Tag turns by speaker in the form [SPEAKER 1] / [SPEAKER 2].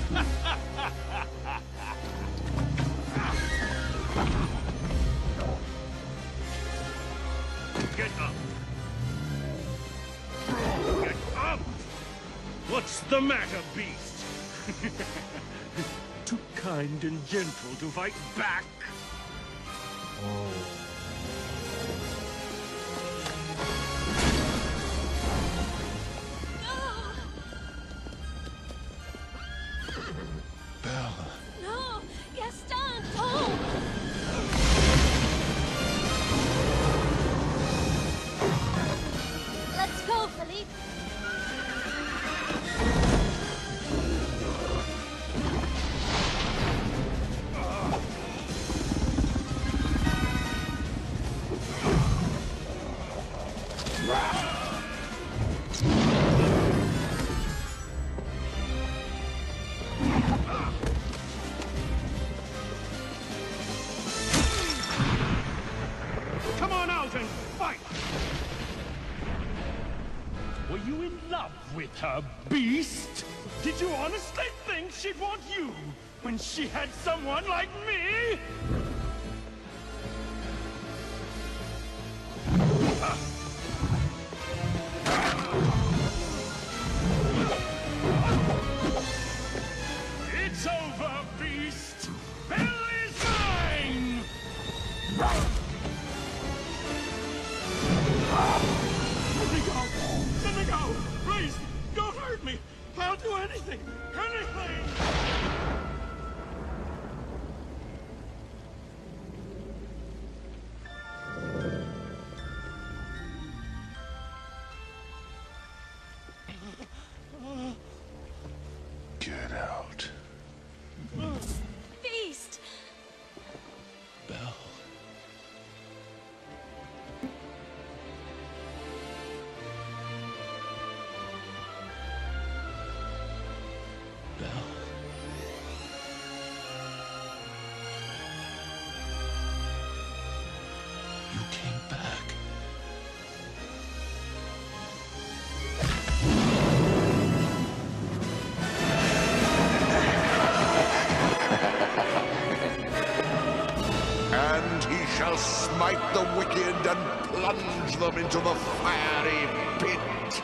[SPEAKER 1] Get up! Get up! What's the matter, beast? Too kind and gentle to fight back?
[SPEAKER 2] Belle.
[SPEAKER 3] No! Gaston! Oh! Let's go, Philippe!
[SPEAKER 1] Come on out and fight! Were you in love with her, beast? Did you honestly think she'd want you when she had someone like me? It's over, beast! Belle is mine! Let me go! Let me go! Please, don't hurt me! I'll do anything! Anything!
[SPEAKER 2] Get out.
[SPEAKER 3] Beast!
[SPEAKER 2] Belle. Belle. You came back.
[SPEAKER 4] And he shall smite the wicked and plunge them into the fiery pit.